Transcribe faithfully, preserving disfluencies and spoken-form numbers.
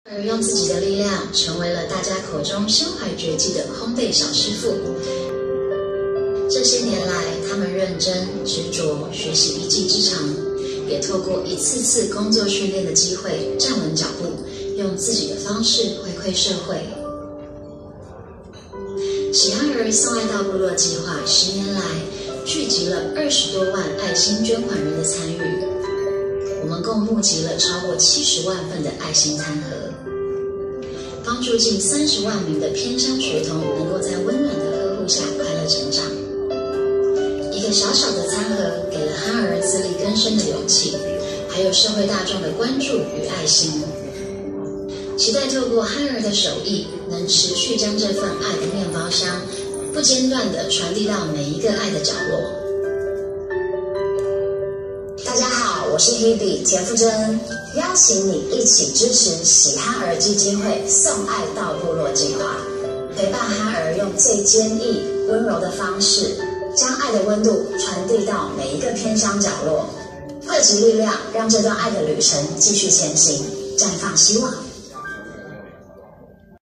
而用自己的力量，成为了大家口中身怀绝技的烘焙小师傅。这些年来，他们认真执着学习一技之长，也透过一次次工作训练的机会，站稳脚步，用自己的方式回馈社会。喜憨儿送爱到部落计划十年来，聚集了二十多万爱心捐款人的参与，我们共募集了超过七十万份的爱心餐盒，帮助近三十万名的偏乡学童能够在温暖的呵护下快乐成长。一个小小的餐盒，给了憨儿自力更生的勇气，还有社会大众的关注与爱心。期待透过憨儿的手艺，能持续将这份爱的面包香，不间断地传递到每一个爱的角落。 大家好，我是 Hebe 田馥甄，邀请你一起支持喜憨儿基金会送爱到部落计划，陪伴憨儿用最坚毅、温柔的方式，将爱的温度传递到每一个偏乡角落，汇集力量，让这段爱的旅程继续前行，绽放希望。